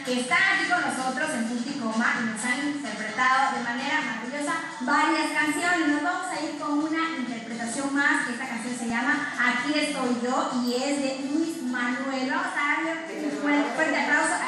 que están aquí con nosotros en Punto y Coma y nos han interpretado de manera maravillosa varias canciones. Nos vamos a ir con una interpretación más, que esta canción se llama Aquí estoy yo y es de Luis Manuel. Vamos a darle un fuerte aplauso